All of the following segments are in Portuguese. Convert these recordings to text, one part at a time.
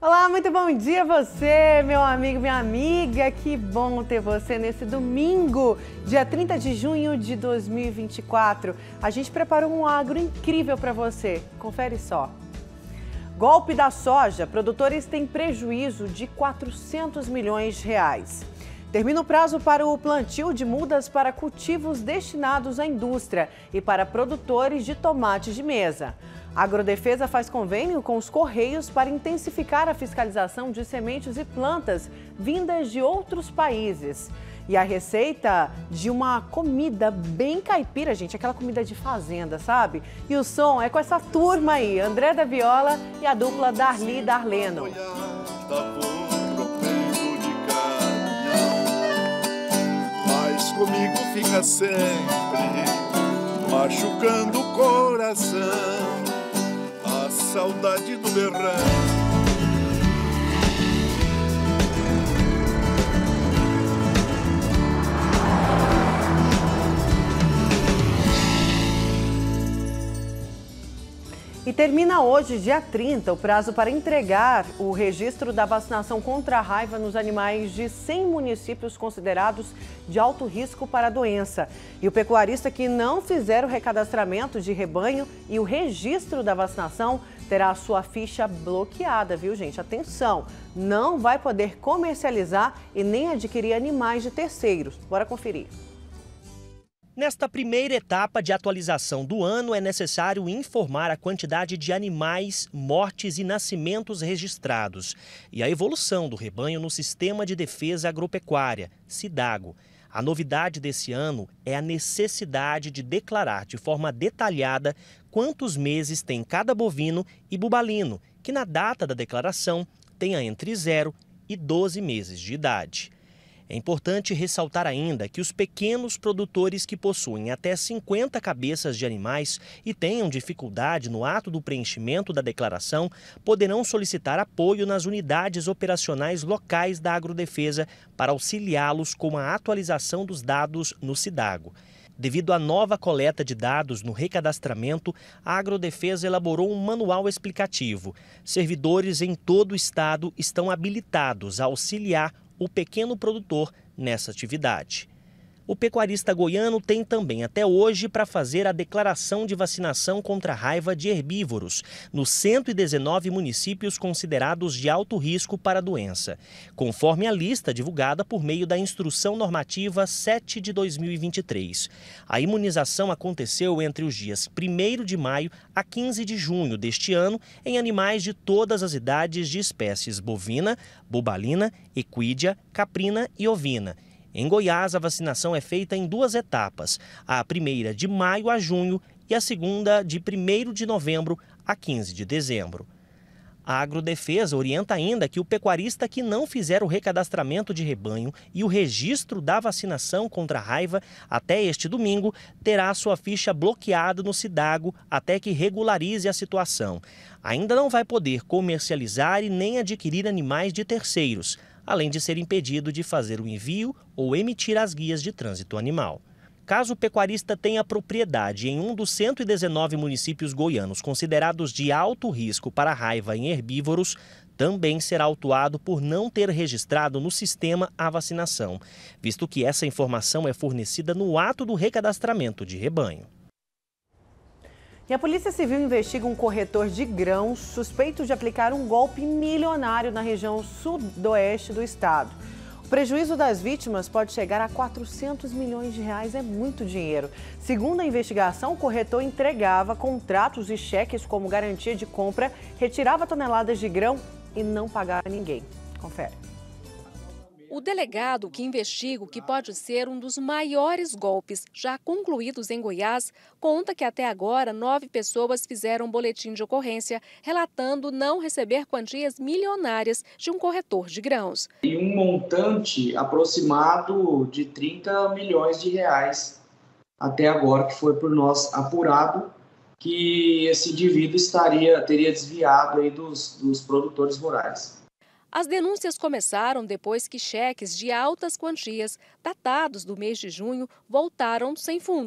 Olá, muito bom dia a você, meu amigo, minha amiga. Que bom ter você nesse domingo, dia 30 de junho de 2024. A gente preparou um agro incrível para você. Confere só. Golpe da soja. Produtores têm prejuízo de 400 milhões de reais. Termina o prazo para o plantio de mudas para cultivos destinados à indústria e para produtores de tomate de mesa. A Agrodefesa faz convênio com os Correios para intensificar a fiscalização de sementes e plantas vindas de outros países. E a receita de uma comida bem caipira, gente, aquela comida de fazenda, sabe? E o som é com essa turma aí, André da Viola e a dupla Darli e Darleno. Mas comigo fica sempre machucando o coração. Saudade do berrão. E termina hoje, dia 30, o prazo para entregar o registro da vacinação contra a raiva nos animais de 100 municípios considerados de alto risco para a doença. E o pecuarista que não fizer o recadastramento de rebanho e o registro da vacinação terá a sua ficha bloqueada, viu, gente? Atenção, não vai poder comercializar e nem adquirir animais de terceiros. Bora conferir. Nesta primeira etapa de atualização do ano, é necessário informar a quantidade de animais, mortes e nascimentos registrados e a evolução do rebanho no Sistema de Defesa Agropecuária, SIDAGO. A novidade desse ano é a necessidade de declarar de forma detalhada quantos meses tem cada bovino e bubalino, que na data da declaração tenha entre 0 e 12 meses de idade. É importante ressaltar ainda que os pequenos produtores que possuem até 50 cabeças de animais e tenham dificuldade no ato do preenchimento da declaração poderão solicitar apoio nas unidades operacionais locais da Agrodefesa para auxiliá-los com a atualização dos dados no SIDAGO. Devido à nova coleta de dados no recadastramento, a Agrodefesa elaborou um manual explicativo. Servidores em todo o estado estão habilitados a auxiliar o pequeno produtor nessa atividade. O pecuarista goiano tem também até hoje para fazer a declaração de vacinação contra a raiva de herbívoros nos 119 municípios considerados de alto risco para a doença, conforme a lista divulgada por meio da Instrução Normativa 7 de 2023. A imunização aconteceu entre os dias 1º de maio a 15 de junho deste ano em animais de todas as idades de espécies bovina, bubalina, equídea, caprina e ovina. Em Goiás, a vacinação é feita em 2 etapas, a primeira de maio a junho e a segunda de 1º de novembro a 15 de dezembro. A Agrodefesa orienta ainda que o pecuarista que não fizer o recadastramento de rebanho e o registro da vacinação contra a raiva até este domingo terá sua ficha bloqueada no SIDAGO até que regularize a situação. Ainda não vai poder comercializar e nem adquirir animais de terceiros, além de ser impedido de fazer o envio ou emitir as guias de trânsito animal. Caso o pecuarista tenha propriedade em um dos 119 municípios goianos considerados de alto risco para a raiva em herbívoros, também será autuado por não ter registrado no sistema a vacinação, visto que essa informação é fornecida no ato do recadastramento de rebanho. E a Polícia Civil investiga um corretor de grãos suspeito de aplicar um golpe milionário na região sudoeste do estado. O prejuízo das vítimas pode chegar a 400 milhões de reais, é muito dinheiro. Segundo a investigação, o corretor entregava contratos e cheques como garantia de compra, retirava toneladas de grão e não pagava ninguém. Confere. O delegado que investiga o que pode ser um dos maiores golpes já concluídos em Goiás conta que até agora 9 pessoas fizeram boletim de ocorrência relatando não receber quantias milionárias de um corretor de grãos. E um montante aproximado de 30 milhões de reais até agora, que foi por nós apurado, que esse indivíduo teria desviado aí dos produtores rurais. As denúncias começaram depois que cheques de altas quantias, datados do mês de junho, voltaram sem fundos.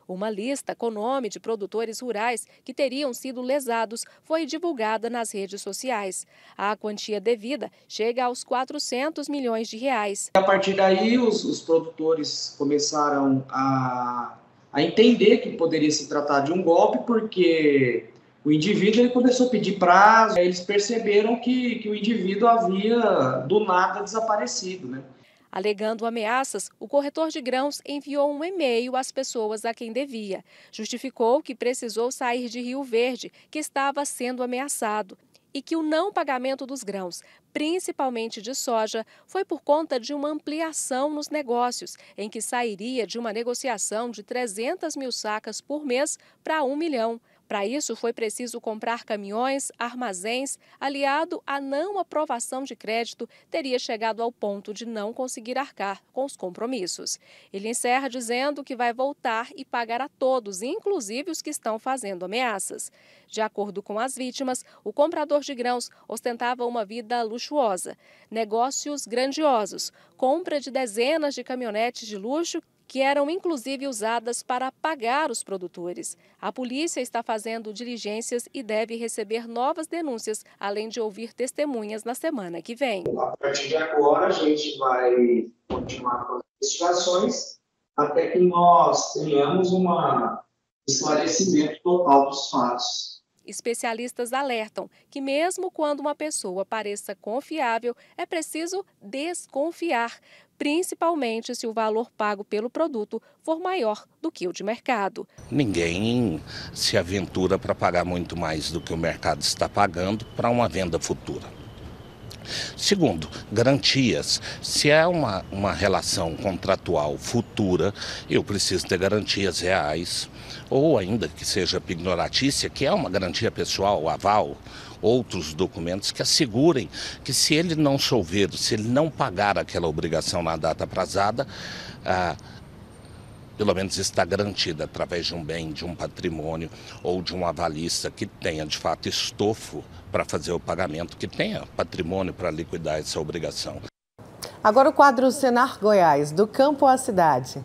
Uma lista com nome de produtores rurais que teriam sido lesados foi divulgada nas redes sociais. A quantia devida chega aos 400 milhões de reais. A partir daí, os produtores começaram a entender que poderia se tratar de um golpe, porque o indivíduo ele começou a pedir prazo, eles perceberam que o indivíduo havia do nada desaparecido, né? Alegando ameaças, o corretor de grãos enviou um e-mail às pessoas a quem devia. Justificou que precisou sair de Rio Verde, que estava sendo ameaçado, e que o não pagamento dos grãos, principalmente de soja, foi por conta de uma ampliação nos negócios, em que sairia de uma negociação de 300 mil sacas por mês para 1 milhão. Para isso, foi preciso comprar caminhões, armazéns, aliado à não aprovação de crédito, teria chegado ao ponto de não conseguir arcar com os compromissos. Ele encerra dizendo que vai voltar e pagar a todos, inclusive os que estão fazendo ameaças. De acordo com as vítimas, o comprador de grãos ostentava uma vida luxuosa, negócios grandiosos, compra de dezenas de caminhonetes de luxo, que eram inclusive usadas para pagar os produtores. A polícia está fazendo diligências e deve receber novas denúncias, além de ouvir testemunhas na semana que vem. A partir de agora, a gente vai continuar com as investigações até que nós tenhamos um esclarecimento total dos fatos. Especialistas alertam que mesmo quando uma pessoa pareça confiável, é preciso desconfiar, principalmente se o valor pago pelo produto for maior do que o de mercado. Ninguém se aventura para pagar muito mais do que o mercado está pagando para uma venda futura. Segundo, garantias. Se é uma relação contratual futura, eu preciso ter garantias reais, ou ainda que seja pignoratícia, que é uma garantia pessoal, aval, outros documentos que assegurem que se ele não chover, se ele não pagar aquela obrigação na data aprazada, pelo menos está garantida através de um bem, de um patrimônio ou de um avalista que tenha de fato estofo para fazer o pagamento, que tenha patrimônio para liquidar essa obrigação. Agora o quadro Senar Goiás, do campo à cidade.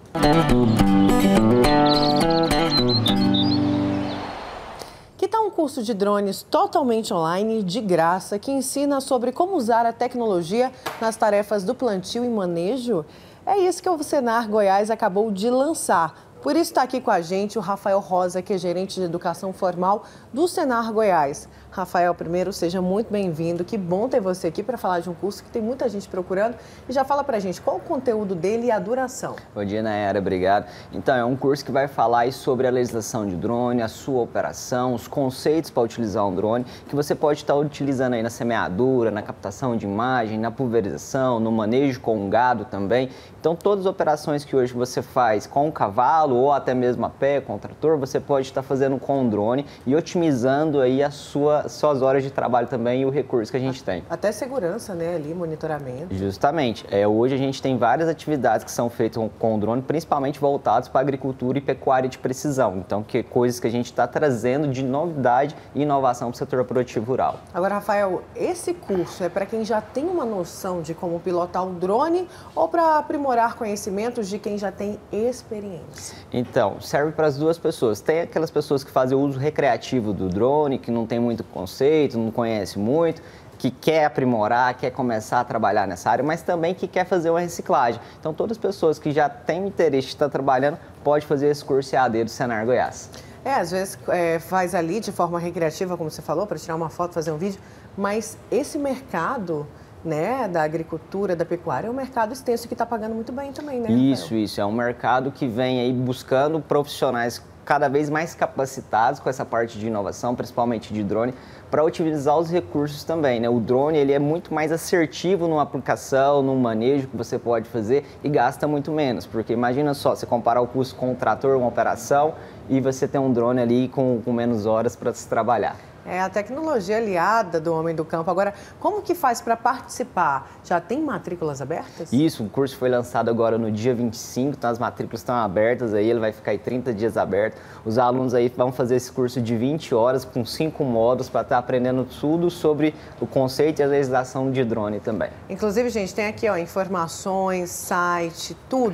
Que tal um curso de drones totalmente online, de graça, que ensina sobre como usar a tecnologia nas tarefas do plantio e manejo? É isso que o Senar Goiás acabou de lançar. Por isso está aqui com a gente o Rafael Rosa, que é gerente de educação formal do Senar Goiás. Rafael, primeiro, seja muito bem-vindo. Que bom ter você aqui para falar de um curso que tem muita gente procurando. E já fala para a gente qual o conteúdo dele e a duração. Bom dia, Nayara. Obrigado. Então, é um curso que vai falar aí sobre a legislação de drone, a sua operação, os conceitos para utilizar um drone, que você pode estar utilizando aí na semeadura, na captação de imagem, na pulverização, no manejo com gado também. Então, todas as operações que hoje você faz com o cavalo ou até mesmo a pé, com o trator, você pode estar fazendo com o drone e otimizando aí as suas horas de trabalho também e o recurso que a gente tem. Até segurança, né, ali, monitoramento. Justamente. Hoje a gente tem várias atividades que são feitas com o drone, principalmente voltadas para agricultura e pecuária de precisão. Então, coisas que a gente está trazendo de novidade e inovação para o setor produtivo rural. Agora, Rafael, esse curso é para quem já tem uma noção de como pilotar o drone ou para aprimorar conhecimentos de quem já tem experiência? Então, serve para as duas pessoas. Tem aquelas pessoas que fazem o uso recreativo do drone, que não tem muito conceito, não conhece muito, que quer aprimorar, quer começar a trabalhar nessa área, mas também que quer fazer uma reciclagem. Então, todas as pessoas que já têm interesse de estar trabalhando, pode fazer esse curso EAD do Senar Goiás. Às vezes faz ali de forma recreativa, como você falou, para tirar uma foto, fazer um vídeo, mas esse mercado, né, da agricultura, da pecuária, é um mercado extenso que está pagando muito bem também, né, Rafael? Isso. É um mercado que vem aí buscando profissionais cada vez mais capacitados com essa parte de inovação, principalmente de drone, para utilizar os recursos também, né? O drone, ele é muito mais assertivo numa aplicação, num manejo que você pode fazer e gasta muito menos, porque imagina só, você comparar o custo com um trator, uma operação, e você tem um drone ali com menos horas para se trabalhar. É a tecnologia aliada do homem do campo. Agora, como que faz para participar? Já tem matrículas abertas? Isso, o curso foi lançado agora no dia 25, então as matrículas estão abertas aí, ele vai ficar aí 30 dias aberto. Os alunos aí vão fazer esse curso de 20 horas com 5 módulos para estar aprendendo tudo sobre o conceito e a legislação de drone também. Inclusive, gente, tem aqui informações, site, tudo.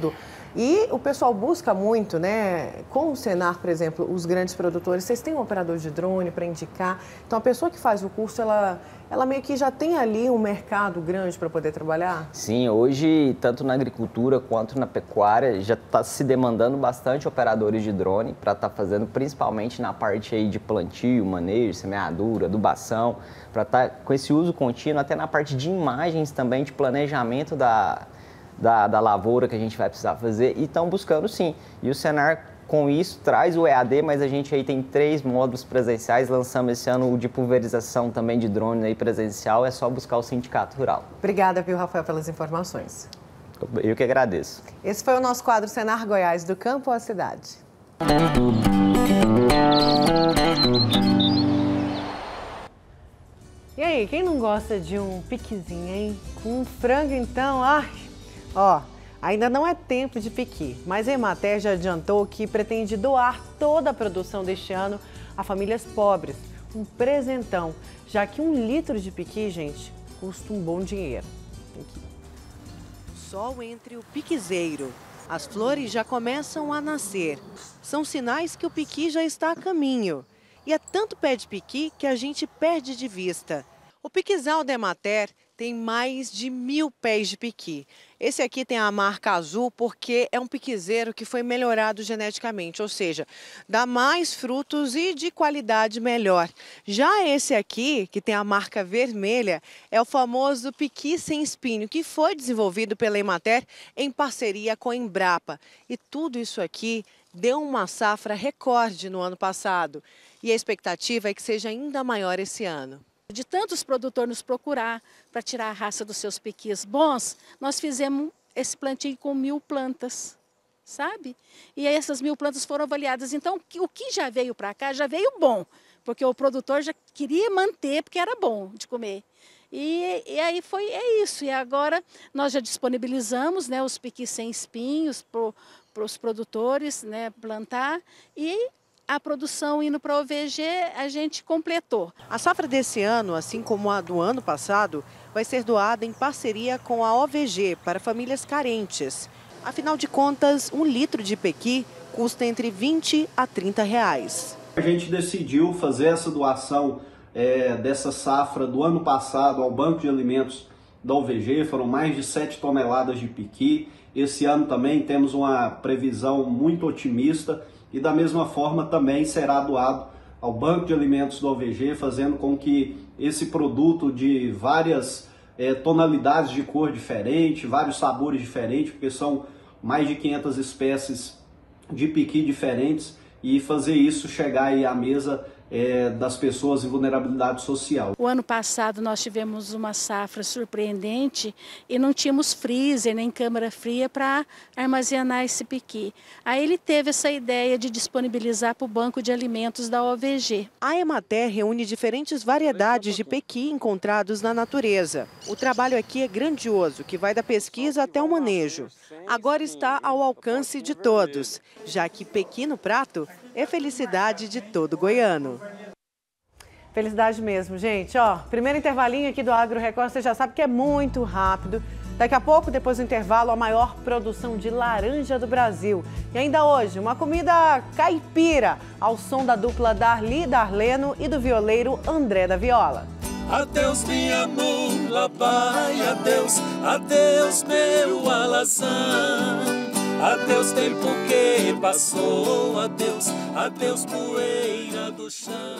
E o pessoal busca muito, né? Com o Senar, por exemplo, os grandes produtores, vocês têm um operador de drone para indicar. Então, a pessoa que faz o curso, ela meio que já tem ali um mercado grande para poder trabalhar? Sim, hoje, tanto na agricultura quanto na pecuária, já está se demandando bastante operadores de drone para estar fazendo, principalmente na parte aí de plantio, manejo, semeadura, adubação, para estar com esse uso contínuo, até na parte de imagens também, de planejamento da lavoura que a gente vai precisar fazer, e estão buscando sim. E o Senar, com isso, traz o EAD, mas a gente aí tem 3 módulos presenciais, lançamos esse ano o de pulverização também de drone aí presencial, é só buscar o Sindicato Rural. Obrigada, viu, Rafael, pelas informações. Eu que agradeço. Esse foi o nosso quadro Senar Goiás, do campo à cidade. E aí, quem não gosta de um piquezinho, hein? Com um frango, então, ai... Ó, ainda não é tempo de piqui, mas a Emater já adiantou que pretende doar toda a produção deste ano a famílias pobres. Um presentão, já que 1 litro de piqui, gente, custa um bom dinheiro. Aqui. Sol entre o piquezeiro. As flores já começam a nascer. São sinais que o piqui já está a caminho. E é tanto pé de piqui que a gente perde de vista. O piquizal da Emater tem mais de 1000 pés de piqui. Esse aqui tem a marca azul porque é um piquizeiro que foi melhorado geneticamente, ou seja, dá mais frutos e de qualidade melhor. Já esse aqui, que tem a marca vermelha, é o famoso piqui sem espinho, que foi desenvolvido pela Emater em parceria com a Embrapa. E tudo isso aqui deu uma safra recorde no ano passado. E a expectativa é que seja ainda maior esse ano. De tantos produtores nos procurar para tirar a raça dos seus piquis bons, nós fizemos esse plantio com 1000 plantas, sabe? E aí essas 1000 plantas foram avaliadas. Então, o que já veio para cá já veio bom, porque o produtor já queria manter, porque era bom de comer. E aí é isso. E agora nós já disponibilizamos, né, os piquis sem espinhos para os produtores, né, plantar, e a produção indo para a OVG, a gente completou. A safra desse ano, assim como a do ano passado, vai ser doada em parceria com a OVG para famílias carentes. Afinal de contas, 1 litro de pequi custa entre 20 a 30 reais. A gente decidiu fazer essa doação dessa safra do ano passado ao Banco de Alimentos da OVG, foram mais de 7 toneladas de piqui. Esse ano também temos uma previsão muito otimista, e da mesma forma também será doado ao Banco de Alimentos do OVG, fazendo com que esse produto de várias tonalidades de cor diferente, vários sabores diferentes, porque são mais de 500 espécies de piqui diferentes, e fazer isso chegar aí à mesa das pessoas em vulnerabilidade social. O ano passado nós tivemos uma safra surpreendente e não tínhamos freezer nem câmara fria para armazenar esse piqui. Aí ele teve essa ideia de disponibilizar para o Banco de Alimentos da OVG. A Emater reúne diferentes variedades de pequi encontrados na natureza. O trabalho aqui é grandioso, que vai da pesquisa até o manejo. Agora está ao alcance de todos, já que pequi no prato é felicidade de todo goiano. Felicidade mesmo, gente. Ó, primeiro intervalinho aqui do Agro Record, você já sabe que é muito rápido. Daqui a pouco, depois do intervalo, a maior produção de laranja do Brasil. E ainda hoje, uma comida caipira, ao som da dupla Darli Darleno e do violeiro André da Viola. Adeus, minha mula, vai, adeus, adeus, meu alazão. Adeus, tempo que passou, adeus, adeus, poeira do chão.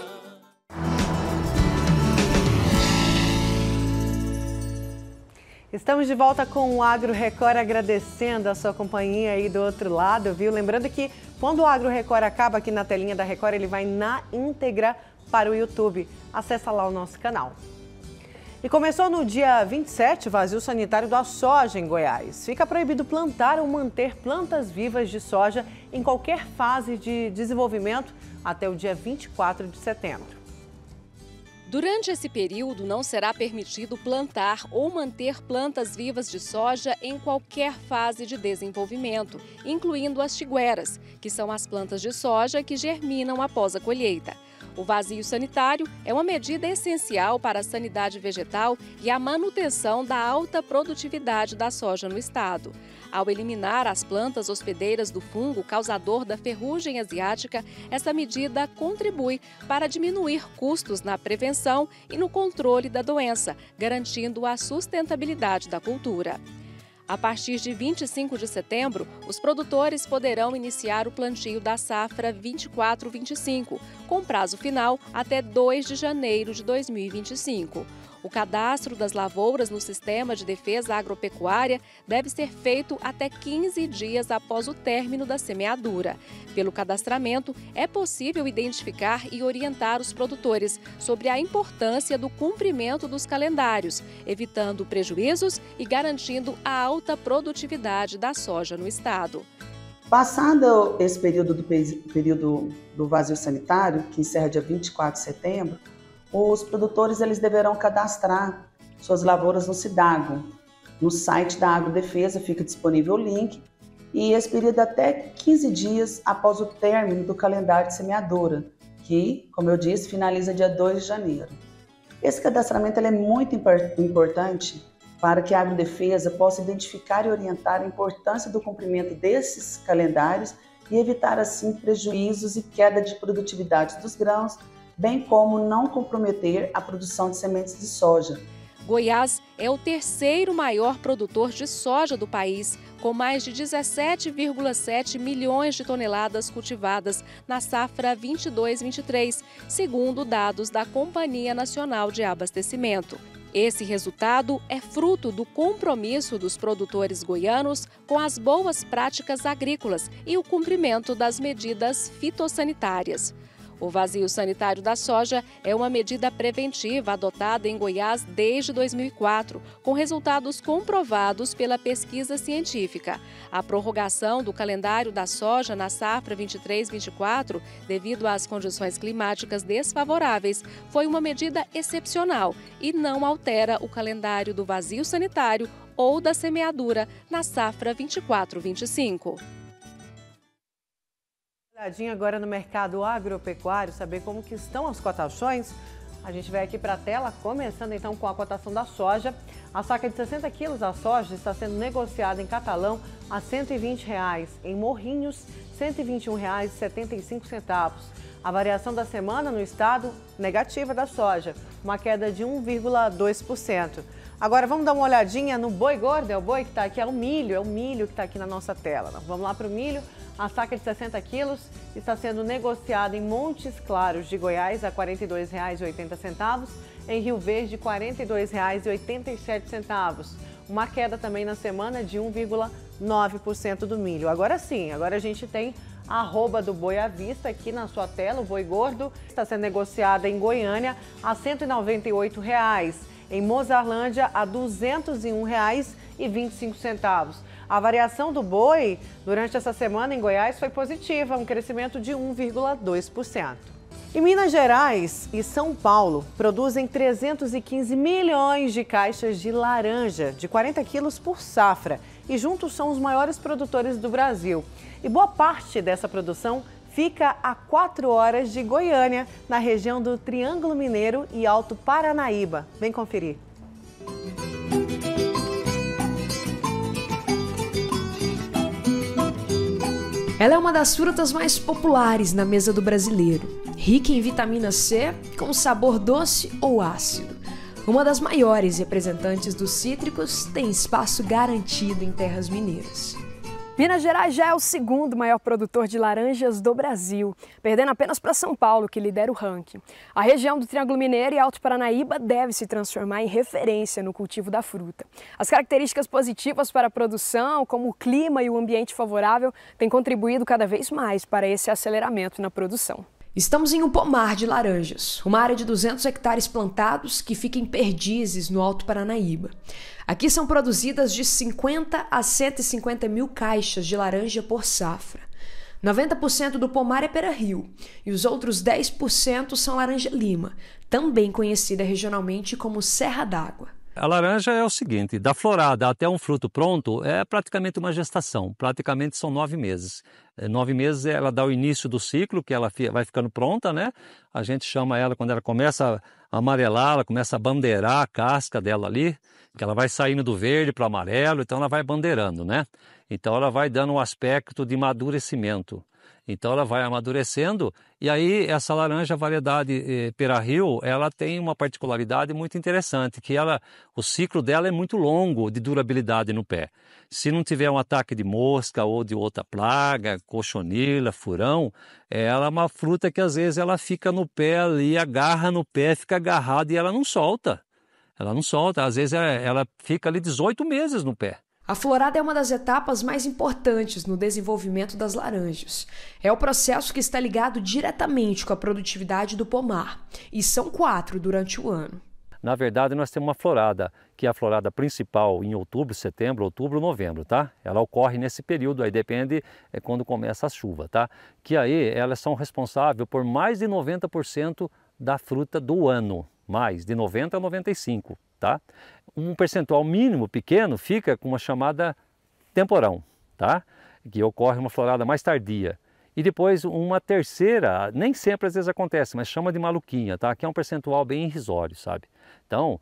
Estamos de volta com o Agro Record, agradecendo a sua companhia aí do outro lado, viu? Lembrando que quando o Agro Record acaba aqui na telinha da Record, ele vai na íntegra para o YouTube. Acesse lá o nosso canal. E começou no dia 27 o vazio sanitário da soja em Goiás. Fica proibido plantar ou manter plantas vivas de soja em qualquer fase de desenvolvimento até o dia 24 de setembro. Durante esse período, não será permitido plantar ou manter plantas vivas de soja em qualquer fase de desenvolvimento, incluindo as tigueras, que são as plantas de soja que germinam após a colheita. O vazio sanitário é uma medida essencial para a sanidade vegetal e a manutenção da alta produtividade da soja no estado. Ao eliminar as plantas hospedeiras do fungo causador da ferrugem asiática, essa medida contribui para diminuir custos na prevenção e no controle da doença, garantindo a sustentabilidade da cultura. A partir de 25 de setembro, os produtores poderão iniciar o plantio da safra 24-25, com prazo final até 2 de janeiro de 2025. O cadastro das lavouras no Sistema de Defesa Agropecuária deve ser feito até 15 dias após o término da semeadura. Pelo cadastramento, é possível identificar e orientar os produtores sobre a importância do cumprimento dos calendários, evitando prejuízos e garantindo a alta produtividade da soja no estado. Passado esse período do vazio sanitário, que encerra dia 24 de setembro, os produtores eles deverão cadastrar suas lavouras no SIDAGO. No site da Agrodefesa fica disponível o link e esse período até 15 dias após o término do calendário de semeadura, que, como eu disse, finaliza dia 2 de janeiro. Esse cadastramento ele é muito importante para que a Agrodefesa possa identificar e orientar a importância do cumprimento desses calendários e evitar, assim, prejuízos e queda de produtividade dos grãos, bem como não comprometer a produção de sementes de soja. Goiás é o terceiro maior produtor de soja do país, com mais de 17,7 milhões de toneladas cultivadas na safra 22-23, segundo dados da Companhia Nacional de Abastecimento. Esse resultado é fruto do compromisso dos produtores goianos com as boas práticas agrícolas e o cumprimento das medidas fitossanitárias. O vazio sanitário da soja é uma medida preventiva adotada em Goiás desde 2004, com resultados comprovados pela pesquisa científica. A prorrogação do calendário da soja na safra 23-24, devido às condições climáticas desfavoráveis, foi uma medida excepcional e não altera o calendário do vazio sanitário ou da semeadura na safra 24-25. Olhadinha agora no mercado agropecuário, saber como que estão as cotações. A gente vai aqui para a tela, começando então com a cotação da soja. A saca de 60 quilos da soja está sendo negociada em Catalão a R$ 120, em Morrinhos R$ 121,75. A variação da semana no estado, negativa da soja, uma queda de 1,2%. Agora vamos dar uma olhadinha no boi gordo, é o boi que está aqui, é o milho que está aqui na nossa tela. Vamos lá para o milho. A saca de 60 quilos está sendo negociada em Montes Claros de Goiás a R$ 42,80, em Rio Verde R$ 42,87. Uma queda também na semana de 1,9% do milho. Agora sim, agora a gente tem a arroba do boi à vista aqui na sua tela, o boi gordo está sendo negociada em Goiânia a R$ 198,00, em Mozarlândia a R$ 201,25. A variação do boi durante essa semana em Goiás foi positiva, um crescimento de 1,2%. E Minas Gerais e São Paulo produzem 315 milhões de caixas de laranja, de 40 quilos por safra, e juntos são os maiores produtores do Brasil. E boa parte dessa produção fica a 4 horas de Goiânia, na região do Triângulo Mineiro e Alto Paranaíba. Vem conferir. Ela é uma das frutas mais populares na mesa do brasileiro. Rica em vitamina C, com sabor doce ou ácido. Uma das maiores representantes dos cítricos, tem espaço garantido em terras mineiras. Minas Gerais já é o segundo maior produtor de laranjas do Brasil, perdendo apenas para São Paulo, que lidera o ranking. A região do Triângulo Mineiro e Alto Paranaíba deve se transformar em referência no cultivo da fruta. As características positivas para a produção, como o clima e o ambiente favorável, têm contribuído cada vez mais para esse aceleramento na produção. Estamos em um pomar de laranjas, uma área de 200 hectares plantados que fica em Perdizes, no Alto Paranaíba. Aqui são produzidas de 50 a 150 mil caixas de laranja por safra. 90% do pomar é pera-rio e os outros 10% são laranja-lima, também conhecida regionalmente como Serra d'Água. A laranja é o seguinte, da florada até um fruto pronto é praticamente uma gestação, praticamente são 9 meses. 9 meses ela dá o início do ciclo, que ela vai ficando pronta, né? A gente chama ela, quando ela começa a amarelar, ela começa a bandeirar a casca dela ali, que ela vai saindo do verde para o amarelo, então ela vai bandeirando, né? Então ela vai dando um aspecto de amadurecimento. Então ela vai amadurecendo e aí essa laranja variedade Pera-Rio, ela tem uma particularidade muito interessante, que o ciclo dela é muito longo de durabilidade no pé. Se não tiver um ataque de mosca ou de outra praga, cochonila, furão, ela é uma fruta que às vezes ela fica no pé ali, agarra no pé, fica agarrada e ela não solta. Ela não solta, às vezes ela fica ali 18 meses no pé. A florada é uma das etapas mais importantes no desenvolvimento das laranjas. É o processo que está ligado diretamente com a produtividade do pomar, e são 4 durante o ano. Na verdade, nós temos uma florada, que é a florada principal em outubro, setembro, outubro, novembro, tá? Ela ocorre nesse período, aí depende quando começa a chuva, tá? Que aí elas são responsáveis por mais de 90% da fruta do ano, mais de 90% a 95%, tá? Um percentual mínimo pequeno fica com uma chamada temporão, tá? Que ocorre uma florada mais tardia. E depois uma terceira, nem sempre às vezes acontece, mas chama de maluquinha, tá? Que é um percentual bem irrisório, sabe? Então,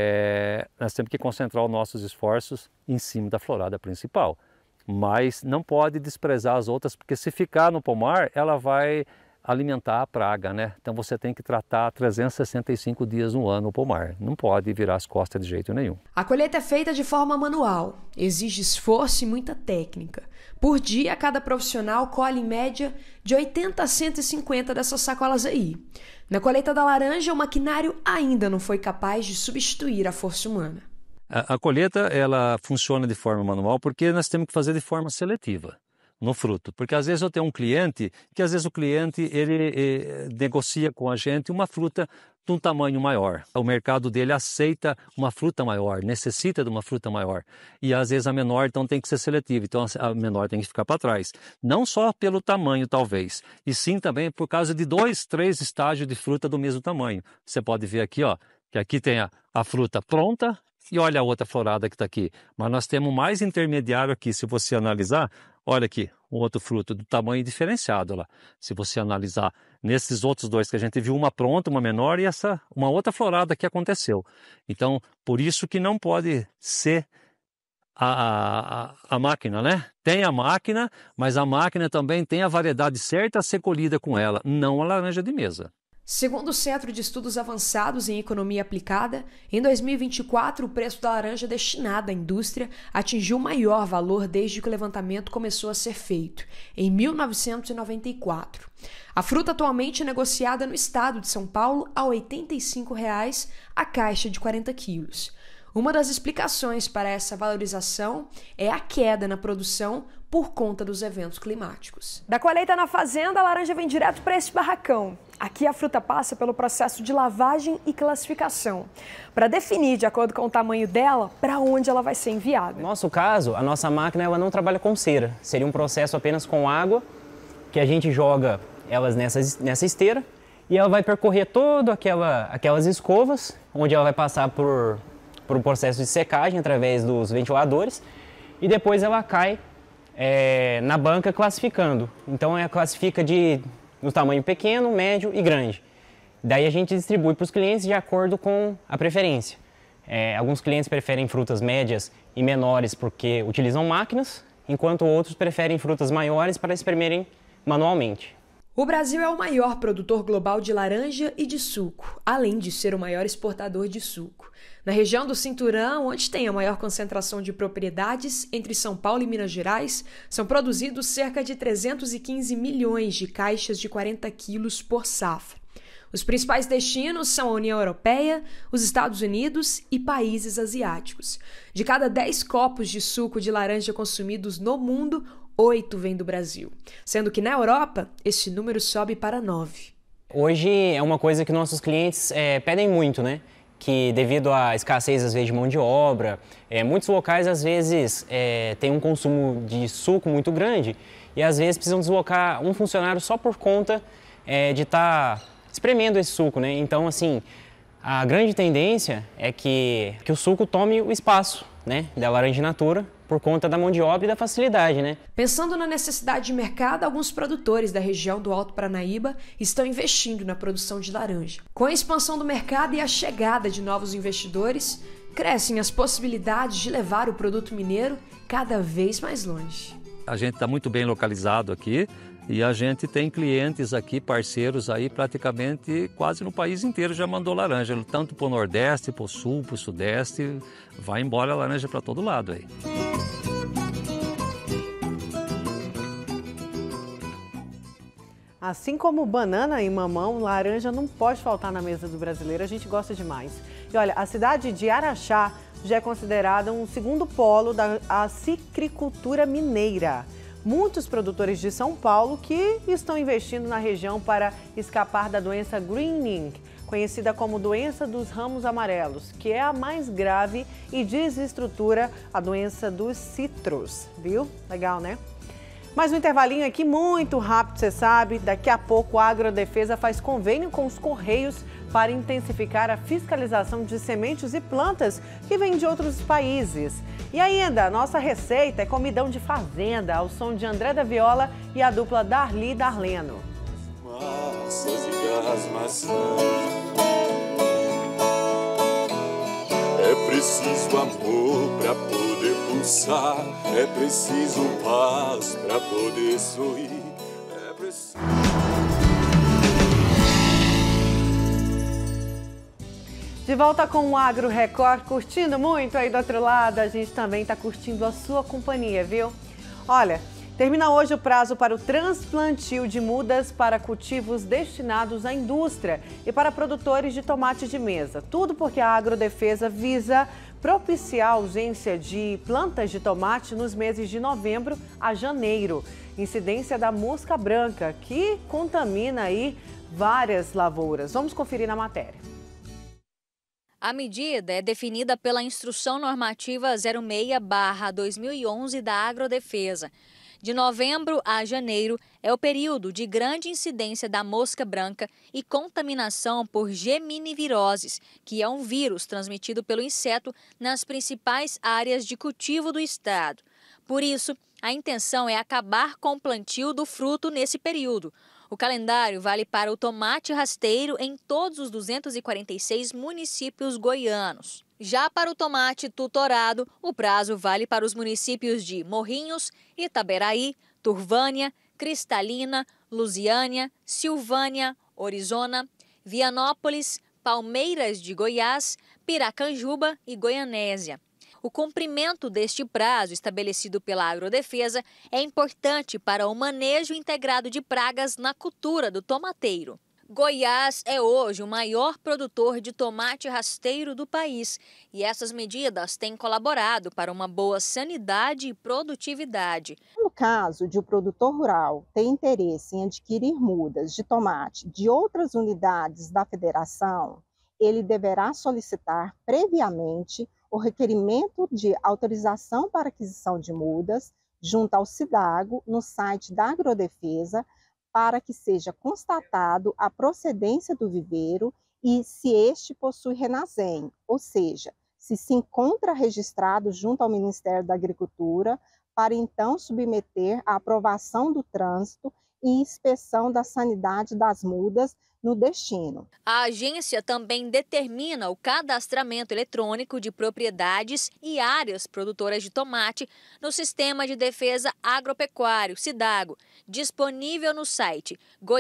nós temos que concentrar os nossos esforços em cima da florada principal. Mas não pode desprezar as outras, porque se ficar no pomar, ela vai alimentar a praga, né? Então você tem que tratar 365 dias no ano o pomar. Não pode virar as costas de jeito nenhum. A colheita é feita de forma manual, exige esforço e muita técnica. Por dia, cada profissional colhe em média de 80 a 150 dessas sacolas aí. Na colheita da laranja, o maquinário ainda não foi capaz de substituir a força humana. A colheita ela funciona de forma manual porque nós temos que fazer de forma seletiva no fruto, porque às vezes eu tenho um cliente que às vezes o cliente ele negocia com a gente uma fruta de um tamanho maior. O mercado dele aceita uma fruta maior, necessita de uma fruta maior. E às vezes a menor então tem que ser seletiva, então a menor tem que ficar para trás. Não só pelo tamanho talvez, e sim também por causa de 2, 3 estágios de fruta do mesmo tamanho. Você pode ver aqui, ó, que aqui tem a fruta pronta e olha a outra florada que está aqui. Mas nós temos mais intermediário aqui, se você analisar. Olha aqui, um outro fruto do tamanho diferenciado lá. Se você analisar nesses outros dois que a gente viu, uma pronta, uma menor e uma outra florada que aconteceu. Então, por isso que não pode ser a máquina, né? Tem a máquina, mas a máquina também tem a variedade certa a ser colhida com ela, não a laranja de mesa. Segundo o Centro de Estudos Avançados em Economia Aplicada, em 2024 o preço da laranja destinada à indústria atingiu o maior valor desde que o levantamento começou a ser feito, em 1994. A fruta atualmente é negociada no estado de São Paulo a R$ 85,00 a caixa de 40 quilos. Uma das explicações para essa valorização é a queda na produção por conta dos eventos climáticos. Da colheita na fazenda, a laranja vem direto para esse barracão. Aqui a fruta passa pelo processo de lavagem e classificação, para definir, de acordo com o tamanho dela, para onde ela vai ser enviada. No nosso caso, a nossa máquina ela não trabalha com cera. Seria um processo apenas com água, que a gente joga elas nessa esteira, e ela vai percorrer todas aquelas escovas, onde ela vai passar por um processo de secagem através dos ventiladores, e depois ela cai na banca classificando. Então ela classifica no tamanho pequeno, médio e grande. Daí a gente distribui para os clientes de acordo com a preferência. Alguns clientes preferem frutas médias e menores porque utilizam máquinas, enquanto outros preferem frutas maiores para espremerem manualmente. O Brasil é o maior produtor global de laranja e de suco, além de ser o maior exportador de suco. Na região do Cinturão, onde tem a maior concentração de propriedades, entre São Paulo e Minas Gerais, são produzidos cerca de 315 milhões de caixas de 40 quilos por safra. Os principais destinos são a União Europeia, os Estados Unidos e países asiáticos. De cada 10 copos de suco de laranja consumidos no mundo, 8 vêm do Brasil, sendo que na Europa esse número sobe para 9. Hoje é uma coisa que nossos clientes pedem muito, né? Que devido à escassez às vezes de mão de obra, muitos locais às vezes têm um consumo de suco muito grande e às vezes precisam deslocar um funcionário só por conta de estar espremendo esse suco, né? Então assim, A grande tendência é que o suco tome o espaço, né, da laranja in natura, por conta da mão de obra e da facilidade, né? Pensando na necessidade de mercado, alguns produtores da região do Alto Paranaíba estão investindo na produção de laranja. Com a expansão do mercado e a chegada de novos investidores, crescem as possibilidades de levar o produto mineiro cada vez mais longe. A gente está muito bem localizado aqui e a gente tem clientes aqui, parceiros aí praticamente quase no país inteiro já mandou laranja, tanto para o Nordeste, para o Sul, para o Sudeste, vai embora a laranja para todo lado aí. Assim como banana e mamão, laranja não pode faltar na mesa do brasileiro, a gente gosta demais. E olha, a cidade de Araxá já é considerada um segundo polo da citricultura mineira. Muitos produtores de São Paulo que estão investindo na região para escapar da doença greening, conhecida como doença dos ramos amarelos, que é a mais grave e desestrutura a doença dos citros, viu? Legal, né? Mais um intervalinho aqui muito rápido, você sabe. Daqui a pouco a Agrodefesa faz convênio com os Correios para intensificar a fiscalização de sementes e plantas que vêm de outros países. E ainda, a nossa receita é comidão de fazenda, ao som de André da Viola e a dupla Darli e Darleno. Massas e gasmaçãs. É preciso amor pra poder pulsar, é preciso paz pra poder sorrir, é preciso... De volta com o Agro Record, curtindo muito aí do outro lado, a gente também está curtindo a sua companhia, viu? Olha, termina hoje o prazo para o transplantio de mudas para cultivos destinados à indústria e para produtores de tomate de mesa. Tudo porque a Agrodefesa visa propiciar a ausência de plantas de tomate nos meses de novembro a janeiro. Incidência da mosca branca, que contamina aí várias lavouras. Vamos conferir na matéria. A medida é definida pela Instrução Normativa 06/2011 da Agrodefesa. De novembro a janeiro é o período de grande incidência da mosca branca e contaminação por geminiviroses, que é um vírus transmitido pelo inseto nas principais áreas de cultivo do estado. Por isso, a intenção é acabar com o plantio do fruto nesse período. O calendário vale para o tomate rasteiro em todos os 246 municípios goianos. Já para o tomate tutorado, o prazo vale para os municípios de Morrinhos, Itaberaí, Turvânia, Cristalina, Lusiânia, Silvânia, Orizona, Vianópolis, Palmeiras de Goiás, Piracanjuba e Goianésia. O cumprimento deste prazo estabelecido pela Agrodefesa é importante para o manejo integrado de pragas na cultura do tomateiro. Goiás é hoje o maior produtor de tomate rasteiro do país e essas medidas têm colaborado para uma boa sanidade e produtividade. No caso de o produtor rural ter interesse em adquirir mudas de tomate de outras unidades da federação, ele deverá solicitar previamente o requerimento de autorização para aquisição de mudas junto ao CIDAGO no site da Agrodefesa para que seja constatado a procedência do viveiro e se este possui RENASEM, ou seja, se encontra registrado junto ao Ministério da Agricultura para então submeter à aprovação do trânsito e inspeção da sanidade das mudas no destino. A agência também determina o cadastramento eletrônico de propriedades e áreas produtoras de tomate no Sistema de Defesa Agropecuário, SIDAGO, disponível no site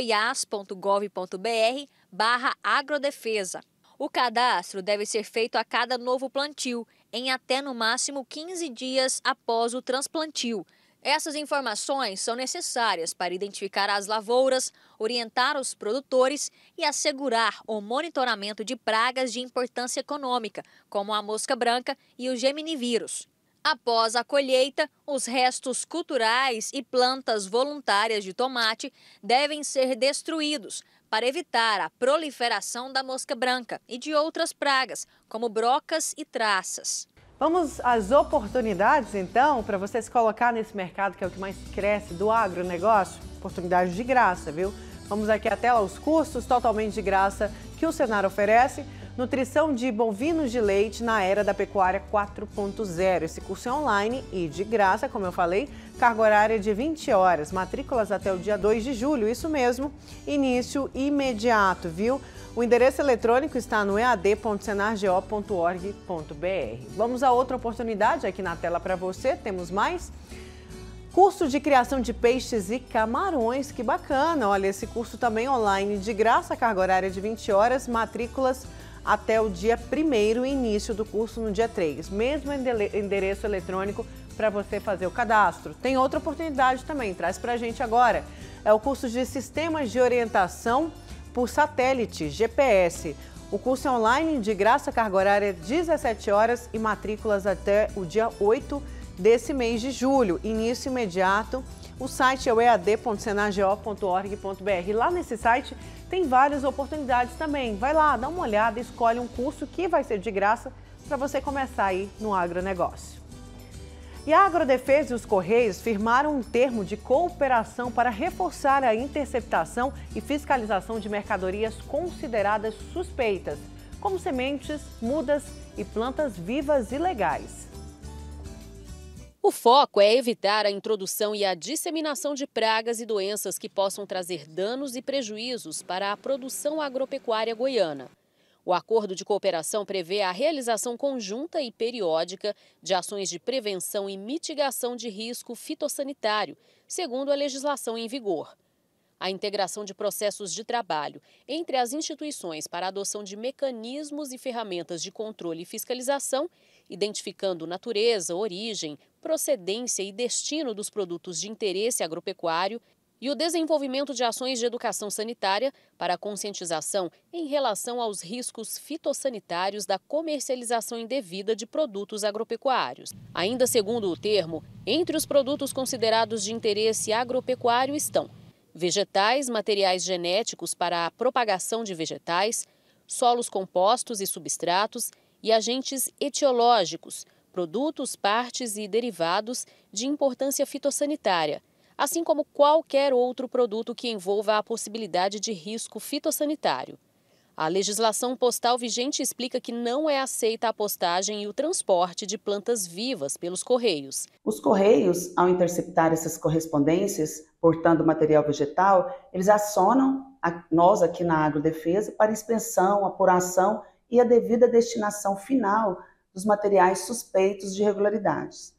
goiás.gov.br/agrodefesa. O cadastro deve ser feito a cada novo plantio, em até no máximo 15 dias após o transplantio. Essas informações são necessárias para identificar as lavouras, orientar os produtores e assegurar o monitoramento de pragas de importância econômica, como a mosca branca e o geminivírus. Após a colheita, os restos culturais e plantas voluntárias de tomate devem ser destruídos para evitar a proliferação da mosca branca e de outras pragas, como brocas e traças. Vamos às oportunidades, então, para você se colocar nesse mercado que é o que mais cresce do agronegócio? Oportunidades de graça, viu? Vamos aqui até lá os cursos totalmente de graça que o Senar oferece. Nutrição de bovinos de leite na era da pecuária 4.0. Esse curso é online e de graça, como eu falei, carga horária de 20 horas, matrículas até o dia 2 de julho, isso mesmo, início imediato, viu? O endereço eletrônico está no ead.senargo.org.br. Vamos a outra oportunidade aqui na tela para você, temos mais? Curso de criação de peixes e camarões, que bacana! Olha, esse curso também online de graça, carga horária de 20 horas, matrículas até o dia 1º, início do curso no dia 3. Mesmo endereço eletrônico para você fazer o cadastro. Tem outra oportunidade também, traz para a gente agora. É o curso de Sistemas de Orientação por Satélite, GPS. O curso é online de graça, carga horária 17 horas e matrículas até o dia 8 desse mês de julho, início imediato. O site é o ead.senargo.org.br. Lá nesse site tem várias oportunidades também. Vai lá, dá uma olhada, escolhe um curso que vai ser de graça para você começar aí no agronegócio. E a Agrodefesa e os Correios firmaram um termo de cooperação para reforçar a interceptação e fiscalização de mercadorias consideradas suspeitas, como sementes, mudas e plantas vivas ilegais. O foco é evitar a introdução e a disseminação de pragas e doenças que possam trazer danos e prejuízos para a produção agropecuária goiana. O acordo de cooperação prevê a realização conjunta e periódica de ações de prevenção e mitigação de risco fitossanitário, segundo a legislação em vigor. A integração de processos de trabalho entre as instituições para a adoção de mecanismos e ferramentas de controle e fiscalização, identificando natureza, origem, procedência e destino dos produtos de interesse agropecuário, e o desenvolvimento de ações de educação sanitária para a conscientização em relação aos riscos fitossanitários da comercialização indevida de produtos agropecuários. Ainda segundo o termo, entre os produtos considerados de interesse agropecuário estão vegetais, materiais genéticos para a propagação de vegetais, solos compostos e substratos e agentes etiológicos, produtos, partes e derivados de importância fitossanitária, assim como qualquer outro produto que envolva a possibilidade de risco fitossanitário. A legislação postal vigente explica que não é aceita a postagem e o transporte de plantas vivas pelos Correios. Os Correios, ao interceptar essas correspondências, portando material vegetal, eles acionam nós aqui na Agrodefesa para inspeção, apuração e a devida destinação final dos materiais suspeitos de irregularidades.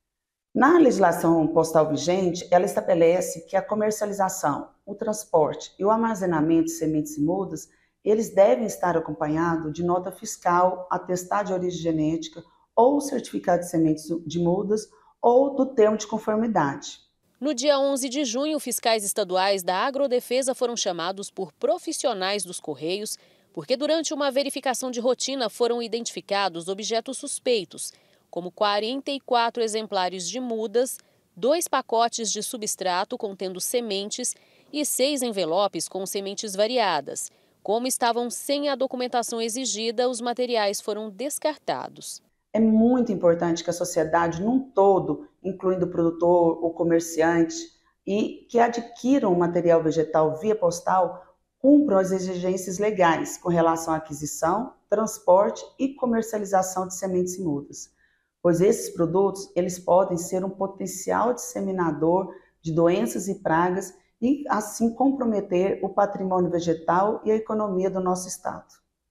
Na legislação postal vigente, ela estabelece que a comercialização, o transporte e o armazenamento de sementes e mudas, eles devem estar acompanhados de nota fiscal, atestado de origem genética ou certificado de sementes de mudas ou do termo de conformidade. No dia 11 de junho, fiscais estaduais da Agrodefesa foram chamados por profissionais dos Correios, porque durante uma verificação de rotina foram identificados objetos suspeitos, como 44 exemplares de mudas, 2 pacotes de substrato contendo sementes e 6 envelopes com sementes variadas. Como estavam sem a documentação exigida, os materiais foram descartados. É muito importante que a sociedade num todo, incluindo o produtor, o comerciante, e que adquiram o material vegetal via postal, cumpram as exigências legais com relação à aquisição, transporte e comercialização de sementes e mudas, pois esses produtos eles podem ser um potencial disseminador de doenças e pragas e assim comprometer o patrimônio vegetal e a economia do nosso estado.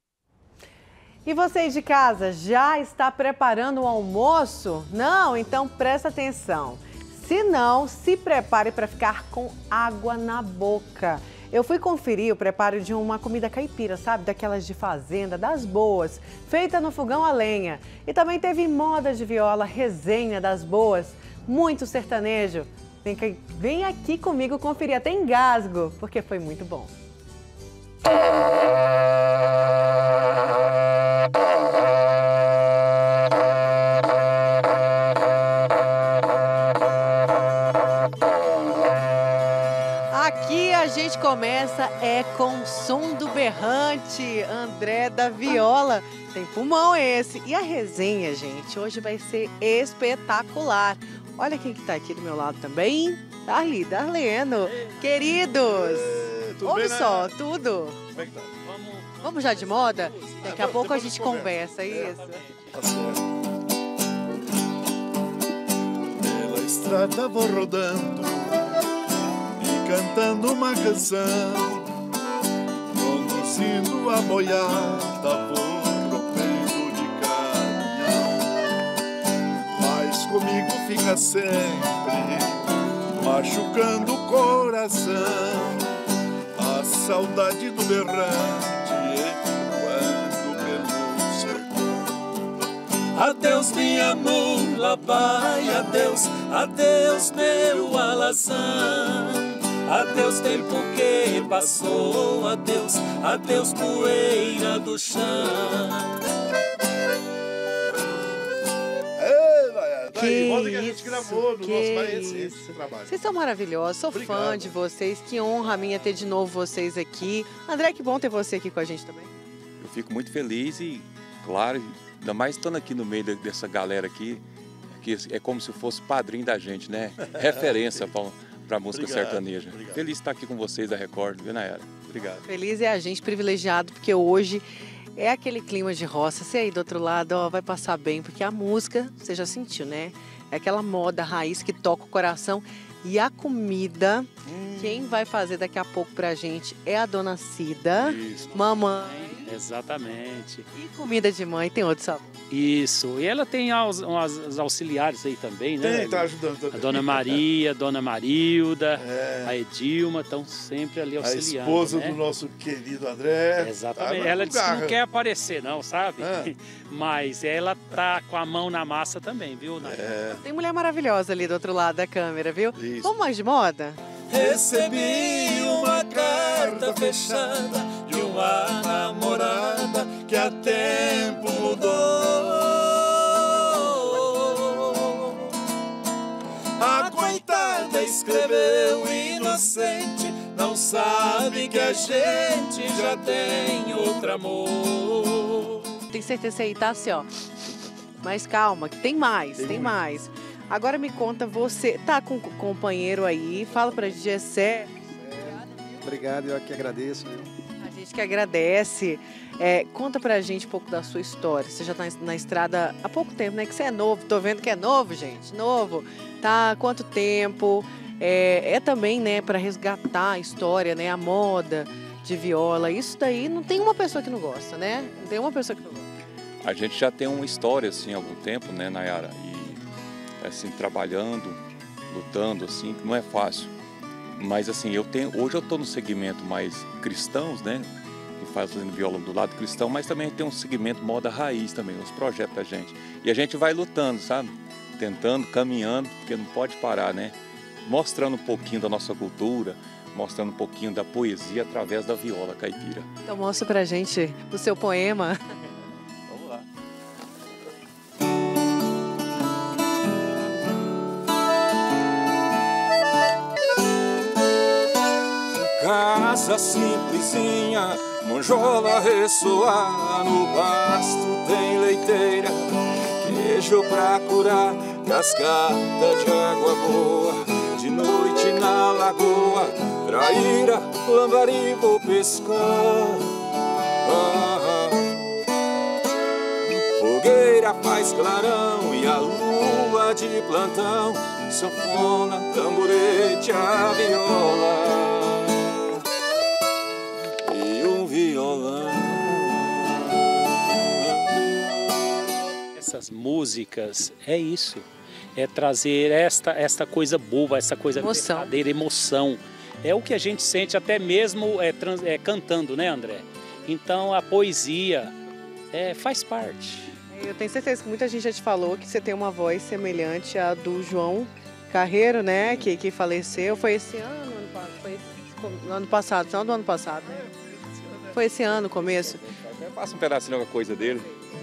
E você de casa, já está preparando o almoço? Não? Então presta atenção. Se não, se prepare para ficar com água na boca. Eu fui conferir o preparo de uma comida caipira, sabe? Daquelas de fazenda, das boas, feita no fogão a lenha. E também teve moda de viola, resenha das boas, muito sertanejo. Vem aqui comigo conferir, até engasgo, porque foi muito bom. Aqui a gente começa com o som do berrante, André da Viola. Tem pulmão esse. E a resenha, gente, hoje vai ser espetacular. Olha quem que tá aqui do meu lado também. Darleno. Queridos. Tudo ouve bem, só, né? tudo. Como é que tá? Vamos já de moda? Daqui a pouco a gente conversa, é isso? Tá certo. Pela estrada vou rodando e cantando uma canção, conduzindo a boiada, vou rompendo de caminhão, mas comigo fica sempre machucando o coração a saudade do berrante ecoando pelo sertão. Adeus minha mula, vai, adeus, adeus meu alazão. Adeus tempo que passou, adeus, adeus poeira do chão. Que volta que a gente gravou no nosso mais recente trabalho. Vocês são maravilhosos, sou fã de vocês, que honra minha ter de novo vocês aqui. André, que bom ter você aqui com a gente também. Eu fico muito feliz e, claro, ainda mais estando aqui no meio dessa galera aqui, que é como se fosse padrinho da gente, né? Referência para a música sertaneja. Obrigado. Feliz de estar aqui com vocês da Record, viu, Nayara? Obrigado. Feliz é a gente, privilegiado, porque hoje é aquele clima de roça. Você aí do outro lado, ó, vai passar bem, porque a música, você já sentiu, né? É aquela moda raiz que toca o coração. E a comida, quem vai fazer daqui a pouco pra gente é a dona Cida. Isso. Mamãe. Exatamente. E comida de mãe tem outro sabor. Isso. E ela tem os auxiliares aí também, né? Tem, tá ajudando também. A dona Maria, a dona Marilda, a Edilma estão sempre ali auxiliando. A esposa né? do nosso querido André. Exatamente. Tá Ela disse que não quer aparecer, não, sabe? Mas ela tá com a mão na massa também, viu, Nayara? Tem mulher maravilhosa ali do outro lado da câmera, viu? Isso. Vamos mais de moda? Recebi uma carta fechada de uma namorada que há tempo mudou. A coitada escreveu inocente, não sabe que a gente já tem outro amor. Tem certeza aí, tá assim, ó. Mas calma, que tem mais, tem mais. Agora me conta, você tá com um companheiro aí, fala pra gente, é sério. Obrigado, eu que agradeço. Viu? A gente que agradece. Conta pra gente um pouco da sua história. Você já tá na estrada há pouco tempo, né? Que você é novo, tô vendo que é novo, gente, novo. Tá há quanto tempo? Também, né, pra resgatar a história, né, a moda de viola. Isso daí não tem uma pessoa que não gosta, né? Não tem uma pessoa que não gosta. A gente já tem uma história, assim, há algum tempo, né, Nayara? E, assim, trabalhando, lutando, assim, não é fácil. Mas, assim, hoje eu estou no segmento mais cristãos, né? Que fazendo viola do lado cristão, mas também tem um segmento moda raiz também, os projetos da gente. E a gente vai lutando, sabe? Tentando, caminhando, porque não pode parar, né? Mostrando um pouquinho da nossa cultura, mostrando um pouquinho da poesia através da viola caipira. Então mostra pra gente o seu poema. Vamos lá. Casa simplesinha, monjola ressoar, no pasto tem leiteira, queijo pra curar, cascata de água boa, de noite na lagoa, traíra, lambari vou pescar. Fogueira faz clarão e a lua de plantão, sanfona, tamborete, a viola. Essas músicas, é isso. É trazer esta coisa boa, essa coisa verdadeira, emoção. É o que a gente sente até mesmo cantando, né, André? Então a poesia faz parte. Eu tenho certeza que muita gente já te falou que você tem uma voz semelhante à do João Carreiro, né? Que faleceu. Foi esse ano? Foi no ano passado, final do ano passado, né? Foi esse ano, começo. Passa um pedacinho da coisa dele.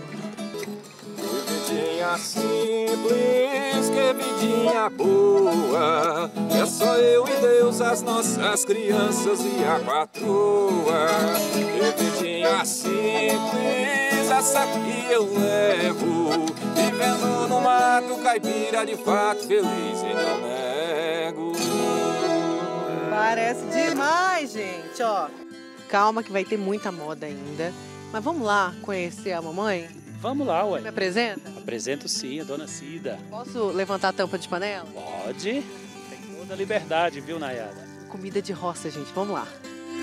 Vidinha simples, que vidinha boa, é só eu e Deus, as nossas crianças e a patroa. Que vidinha simples, essa que eu levo, vivendo no mato caipira, de fato feliz e não nego. Parece demais, gente, ó. calma que vai ter muita moda ainda. Mas vamos lá conhecer a mamãe? Vamos lá, ué. Me apresenta? Apresento sim, a dona Cida. Posso levantar a tampa de panela? Pode. Tem toda a liberdade, viu, Nayara? Comida de roça, gente. Vamos lá.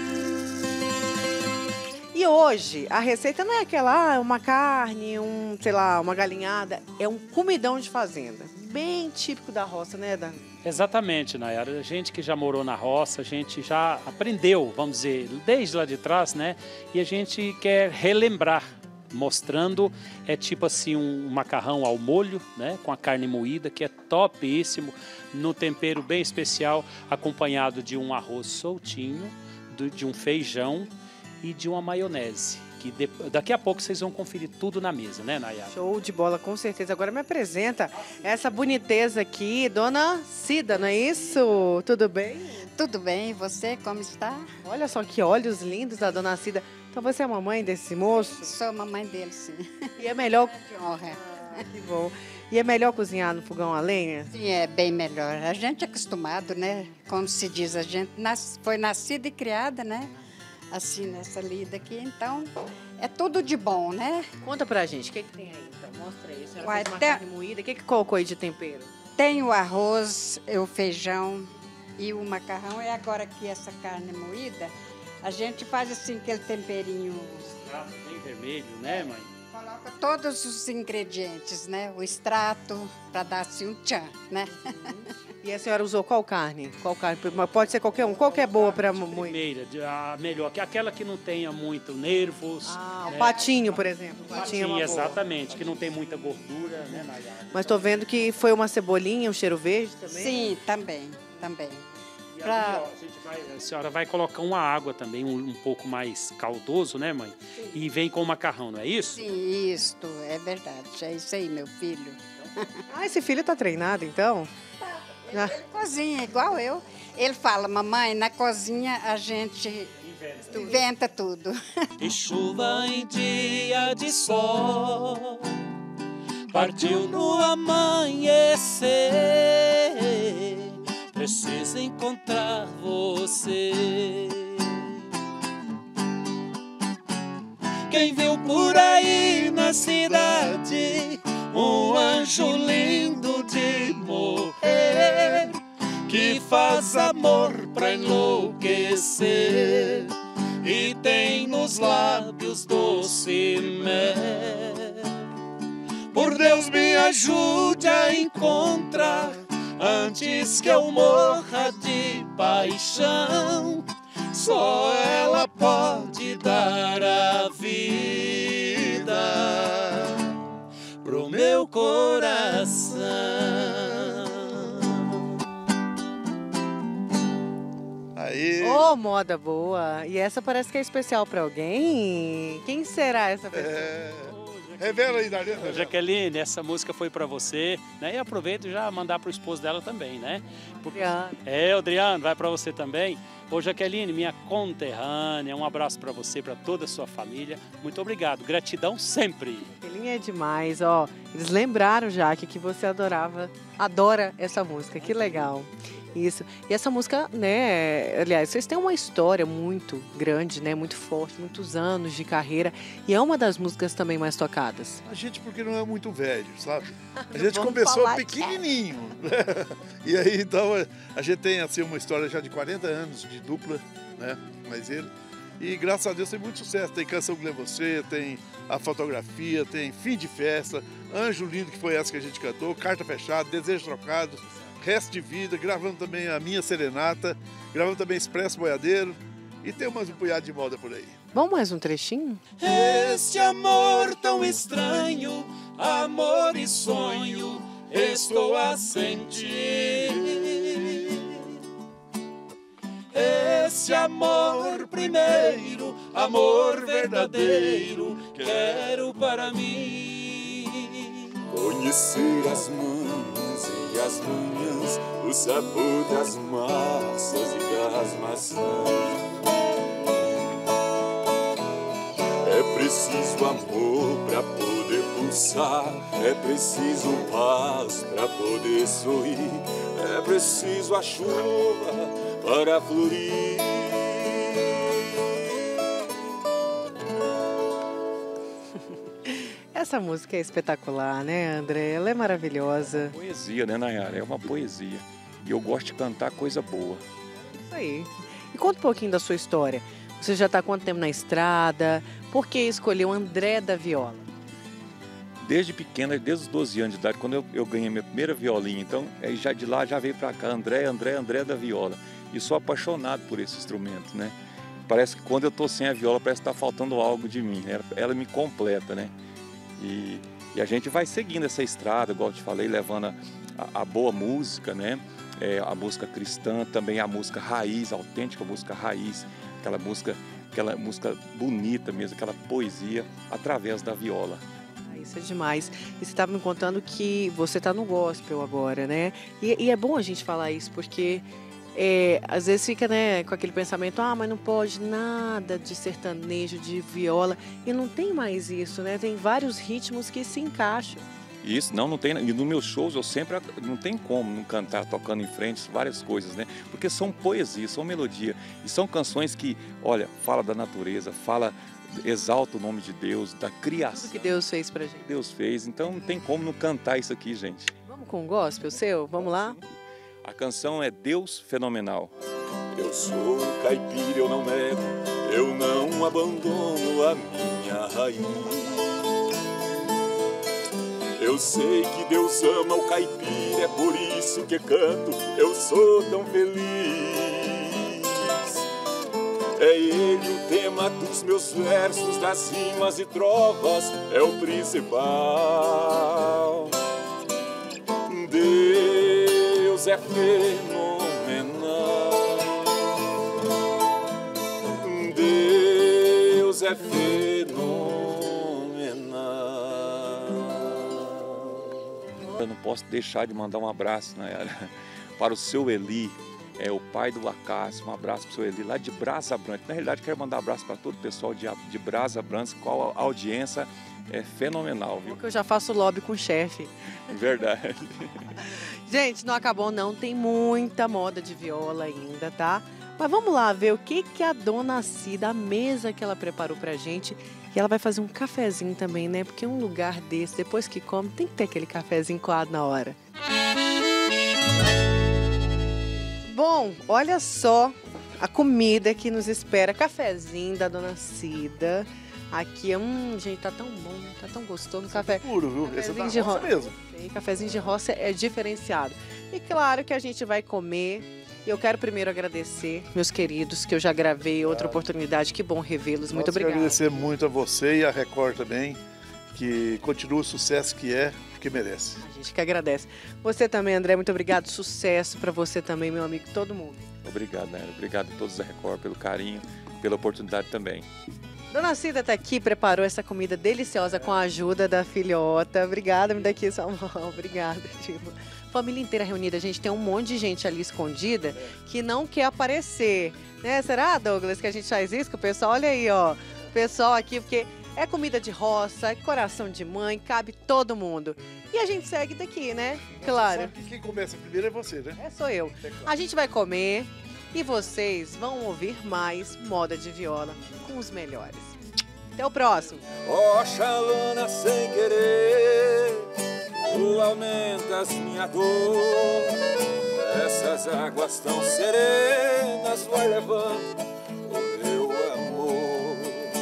E hoje, a receita não é aquela, uma carne, sei lá, uma galinhada. É um comidão de fazenda. Bem típico da roça, né, Dan? Exatamente, Nayara. A gente que já morou na roça, a gente já aprendeu, vamos dizer, desde lá de trás, né? E a gente quer relembrar, mostrando, tipo assim, um macarrão ao molho, né? Com a carne moída, que é topíssimo, no tempero bem especial, acompanhado de um arroz soltinho, de um feijão e de uma maionese. Que daqui a pouco vocês vão conferir tudo na mesa, né, Nayara? Show de bola, com certeza. Agora me apresenta essa boniteza aqui, dona Cida, não é isso? Tudo bem? Tudo bem, e você, como está? Olha só que olhos lindos da dona Cida. Então você é a mamãe desse moço? Sou a mamãe dele, sim. E é melhor... De honra. Que bom. E é melhor cozinhar no fogão a lenha? Sim, é bem melhor. A gente é acostumado, né? Como se diz, a gente foi nascida e criada, né? Assim, nessa lida aqui, então é tudo de bom, né? Conta pra gente, o que tem aí? Então, mostra aí. A senhora fez uma carne moída, o que colocou aí de tempero? Tem o arroz, o feijão e o macarrão. E agora aqui essa carne moída, a gente faz assim, aquele temperinho... Bem vermelho, né, mãe? Coloca todos os ingredientes, né? O extrato, para dar assim um tchan, né? E a senhora usou qual carne? Qual carne? Pode ser qualquer um. Qual que é boa para moer? Primeira, a melhor, que é aquela que não tenha muito nervos. Ah, né? O patinho, por exemplo. O patinho, exatamente, que não tem muita gordura, né, Nayara? Mas tô vendo que foi uma cebolinha, um cheiro verde também? Sim, também. E aí, ó, a senhora vai colocar uma água também, um pouco mais caldoso, né, mãe? Sim. E vem com o macarrão, não é isso? Sim, isto, é verdade. É isso aí, meu filho. Ah, esse filho tá treinado, então? Ele cozinha igual eu. Ele fala, mamãe, na cozinha a gente inventa tudo. E chuva em dia de sol, partiu no amanhecer, preciso encontrar você. Quem viu por aí na cidade um anjo lindo de morrer, que faz amor pra enlouquecer e tem nos lábios doce mel. Por Deus me ajude a encontrar, antes que eu morra de paixão. Só ela pode dar a vida pro meu coração. Aí. Oh, moda boa! E essa parece que é especial para alguém. Quem será essa pessoa? Revela aí, Darlene. Jaqueline, essa música foi para você, né? E aproveito já mandar pro esposo dela também, né? Adriano. Adriano, vai para você também. Ô, Jaqueline, minha conterrânea, um abraço para você, para toda a sua família. Muito obrigado, gratidão sempre. Jaqueline é demais, ó. Eles lembraram, Jaque, que você adora essa música, que legal. Isso. E essa música, né, aliás, vocês têm uma história muito grande, né, muito forte, muitos anos de carreira, e é uma das músicas também mais tocadas. A gente, porque não é muito velho, sabe? A gente começou pequenininho, né? E aí, então, a gente tem, assim, uma história já de 40 anos de dupla, né, mais ele. E, graças a Deus, tem muito sucesso. Tem Canção que Lembra Você, tem A Fotografia, tem Fim de Festa, Anjo Lindo, que foi essa que a gente cantou, Carta Fechada, Desejos Trocados, Resto de Vida, gravando também a Minha Serenata, gravando também Expresso Boiadeiro e tem mais um punhado de moda por aí. Vamos mais um trechinho? Este amor tão estranho, amor e sonho, estou a sentir. Esse amor primeiro, amor verdadeiro, quero para mim. Conhecer as mãos e as manhãs, o sabor das massas e das maçãs. É preciso amor pra poder pulsar, é preciso paz pra poder sorrir, é preciso a chuva para florir. Essa música é espetacular, né, André? Ela é maravilhosa. Poesia, né, Nayara? É uma poesia. E eu gosto de cantar coisa boa. Isso aí. E conta um pouquinho da sua história. Você já está há quanto tempo na estrada? Por que escolheu André da Viola? Desde pequena, desde os 12 anos de idade, quando eu ganhei minha primeira violinha, então já de lá já veio para cá, André da Viola. E sou apaixonado por esse instrumento, né? Parece que quando eu estou sem a viola, parece que está faltando algo de mim, né? Ela me completa, né? E a gente vai seguindo essa estrada, igual eu te falei, levando a boa música, né? A música cristã, também a música raiz, a autêntica música raiz, aquela música bonita mesmo, aquela poesia através da viola. Isso é demais. E você estava me contando que você está no gospel agora, né? E é bom a gente falar isso, porque às vezes fica, né, com aquele pensamento, mas não pode nada de sertanejo, de viola. E não tem mais isso, né? Tem vários ritmos que se encaixam. Isso, não tem. E nos meus shows eu sempre não tem como não cantar, tocando em frente, várias coisas, né? Porque são poesias, são melodia. E são canções que, olha, fala da natureza, exalta o nome de Deus, da criação. Tudo que Deus fez pra gente. Deus fez, então não tem como não cantar isso aqui, gente. Vamos com o gospel seu? Vamos lá? A canção é Deus Fenomenal. Eu sou caipira, eu não nego, eu não abandono a minha raiz. Eu sei que Deus ama o caipira, é por isso que canto, eu sou tão feliz. É ele o tema dos meus versos, das rimas e trovas, é o principal. Deus é fenomenal. Deus é fenomenal. Eu não posso deixar de mandar um abraço, Nayara, para o seu Eli, o pai do Acácio. Um abraço para o seu Eli, lá de Brasa Branca. Na realidade, quero mandar um abraço para todo o pessoal de Brasa Branca, qual a audiência é fenomenal, viu? Porque eu já faço lobby com o chefe. Verdade. Gente, não acabou não, tem muita moda de viola ainda, tá? Mas vamos lá ver o que a dona Cida, a mesa que ela preparou pra gente. E ela vai fazer um cafezinho também, né? Porque um lugar desse, depois que come, tem que ter aquele cafezinho coado na hora. Bom, olha só a comida que nos espera. Cafezinho da dona Cida. Aqui gente, tá tão bom, tá tão gostoso o café. Puro, viu? Esse é da roça mesmo. Cafezinho de roça é diferenciado. E claro que a gente vai comer. Eu quero primeiro agradecer meus queridos, que eu já gravei outra oportunidade. Que bom revê-los. Muito obrigada. Agradecer muito a você e a Record também, que continua o sucesso que é, porque merece. A gente que agradece. Você também, André, muito obrigado. Sucesso para você também, meu amigo, todo mundo. Obrigado, Nayara. Obrigado a todos da Record pelo carinho, pela oportunidade também. Dona Cida está aqui, preparou essa comida deliciosa com a ajuda da filhota. Obrigada, me dá aqui sua mão. Obrigada, Dilma. Família inteira reunida, gente, tem um monte de gente ali escondida que não quer aparecer, né? Será, Douglas, que a gente faz isso? Que o pessoal, olha aí, ó, o pessoal aqui, porque é comida de roça, é coração de mãe, cabe todo mundo. E a gente segue daqui, né? Claro. Sabe que quem começa primeiro é você, né? Sou eu. A gente vai comer e vocês vão ouvir mais moda de viola com os melhores. Até o próximo. Oxalana sem querer, tu aumentas minha dor. Essas águas tão serenas vai levando o meu amor.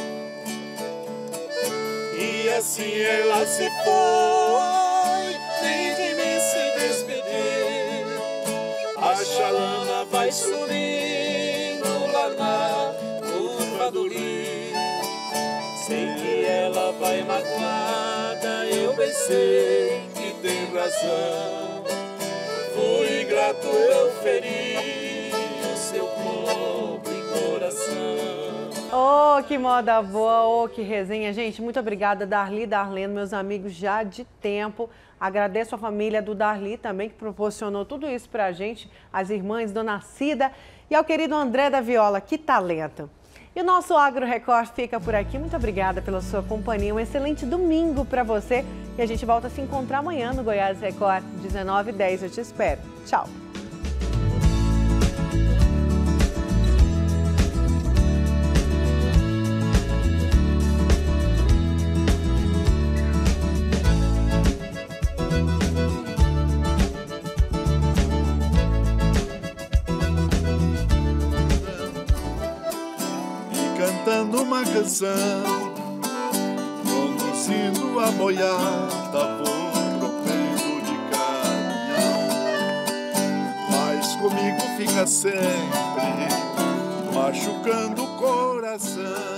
E assim ela se foi, nem de mim se despedir. A xalana vai subindo lá na curva do rio. Sei que ela vai magoada, eu bem sei que tem razão. Fui grato, eu feri o seu pobre coração. Oh, que moda boa, oh, que resenha. Gente, muito obrigada, Darli, Darlene, meus amigos já de tempo. Agradeço a família do Darli também, que proporcionou tudo isso pra gente, as irmãs, Dona Cida e ao querido André da Viola. Que talento! E o nosso Agro Record fica por aqui. Muito obrigada pela sua companhia. Um excelente domingo para você. E a gente volta a se encontrar amanhã no Goiás Record, 19h10. Eu te espero. Tchau. uma canção, conduzindo a boiada, vou tropeiro de caminhão. Mas comigo fica sempre machucando o coração.